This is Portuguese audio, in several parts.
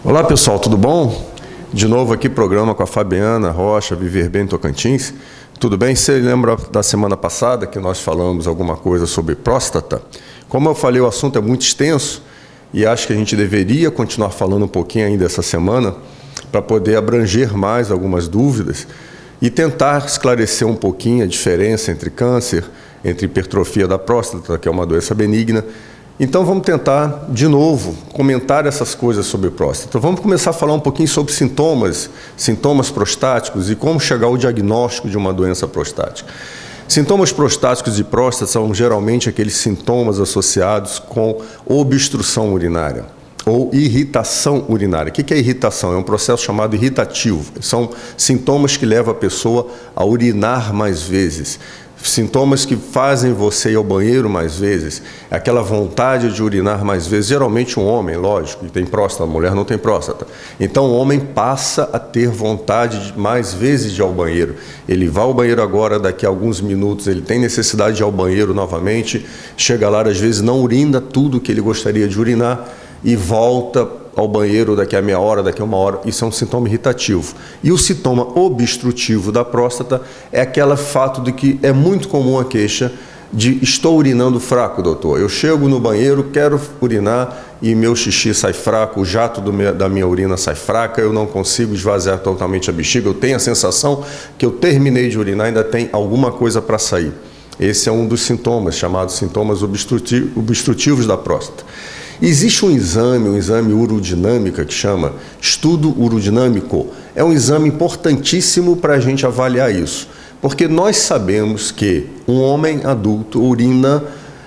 Olá pessoal, tudo bom? De novo aqui programa com a Fabiana Rocha, Viver Bem Tocantins. Tudo bem? Você lembra da semana passada que nós falamos alguma coisa sobre próstata? Como eu falei, o assunto é muito extenso e acho que a gente deveria continuar falando um pouquinho ainda essa semana para poder abranger mais algumas dúvidas e tentar esclarecer um pouquinho a diferença entre câncer, entre hipertrofia da próstata, que é uma doença benigna. Então vamos tentar, de novo, comentar essas coisas sobre próstata. Vamos começar a falar um pouquinho sobre sintomas prostáticos e como chegar ao diagnóstico de uma doença prostática. Sintomas prostáticos de próstata são geralmente aqueles sintomas associados com obstrução urinária ou irritação urinária. O que é irritação? É um processo chamado irritativo. São sintomas que levam a pessoa a urinar mais vezes. Sintomas que fazem você ir ao banheiro mais vezes, aquela vontade de urinar mais vezes, geralmente um homem, lógico, que tem próstata, a mulher não tem próstata. Então o homem passa a ter vontade de mais vezes de ir ao banheiro. Ele vai ao banheiro agora, daqui a alguns minutos ele tem necessidade de ir ao banheiro novamente, chega lá, às vezes não urina tudo que ele gostaria de urinar e volta ao banheiro daqui a meia hora, daqui a uma hora. Isso é um sintoma irritativo. E o sintoma obstrutivo da próstata é aquele fato de que é muito comum a queixa de estou urinando fraco, doutor. Eu chego no banheiro, quero urinar e meu xixi sai fraco, o jato da minha urina sai fraca, eu não consigo esvaziar totalmente a bexiga, eu tenho a sensação que eu terminei de urinar e ainda tem alguma coisa para sair. Esse é um dos sintomas, chamados sintomas obstrutivos da próstata. Existe um exame urodinâmico que chama estudo urodinâmico. É um exame importantíssimo para a gente avaliar isso, porque nós sabemos que um homem adulto urina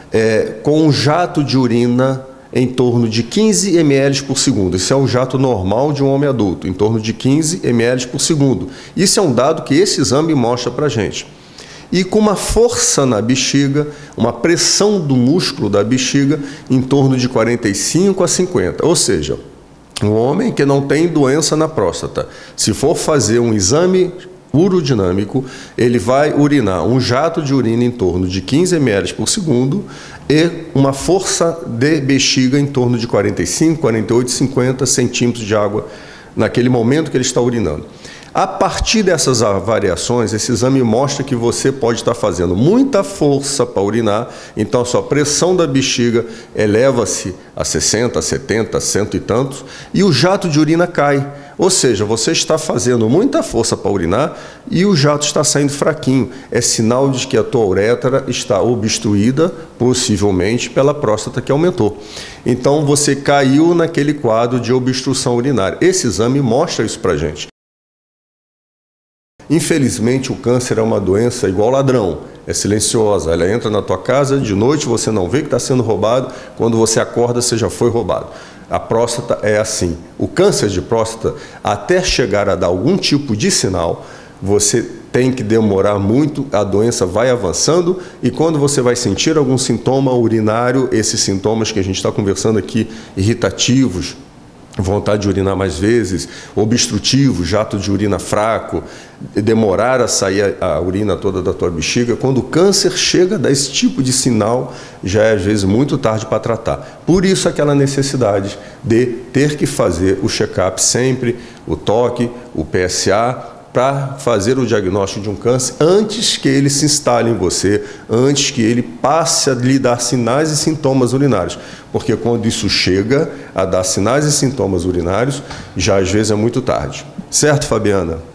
com um jato de urina em torno de 15 ml por segundo. Esse é o jato normal de um homem adulto, em torno de 15 ml por segundo. Isso é um dado que esse exame mostra para a gente. E com uma força na bexiga, uma pressão do músculo da bexiga em torno de 45 a 50. Ou seja, um homem que não tem doença na próstata, se for fazer um exame urodinâmico, ele vai urinar um jato de urina em torno de 15 ml por segundo e uma força de bexiga em torno de 45, 48, 50 centímetros de água naquele momento que ele está urinando. A partir dessas variações, esse exame mostra que você pode estar fazendo muita força para urinar, então a sua pressão da bexiga eleva-se a 60, 70, cento e tantos, e o jato de urina cai. Ou seja, você está fazendo muita força para urinar e o jato está saindo fraquinho. É sinal de que a tua uretra está obstruída, possivelmente pela próstata que aumentou. Então você caiu naquele quadro de obstrução urinária. Esse exame mostra isso para a gente. Infelizmente, o câncer é uma doença igual ladrão, é silenciosa. Ela entra na tua casa, de noite você não vê que está sendo roubado, quando você acorda você já foi roubado. A próstata é assim. O câncer de próstata, até chegar a dar algum tipo de sinal, você tem que demorar muito, a doença vai avançando e quando você vai sentir algum sintoma urinário, esses sintomas que a gente está conversando aqui, irritativos, vontade de urinar mais vezes, obstrutivo, jato de urina fraco, demorar a sair a urina toda da tua bexiga, quando o câncer chega a dar esse tipo de sinal, já é às vezes muito tarde para tratar. Por isso aquela necessidade de ter que fazer o check-up sempre, o toque, o PSA, para fazer o diagnóstico de um câncer antes que ele se instale em você, antes que ele passe a lhe dar sinais e sintomas urinários. Porque quando isso chega a dar sinais e sintomas urinários, já às vezes é muito tarde. Certo, Fabiana?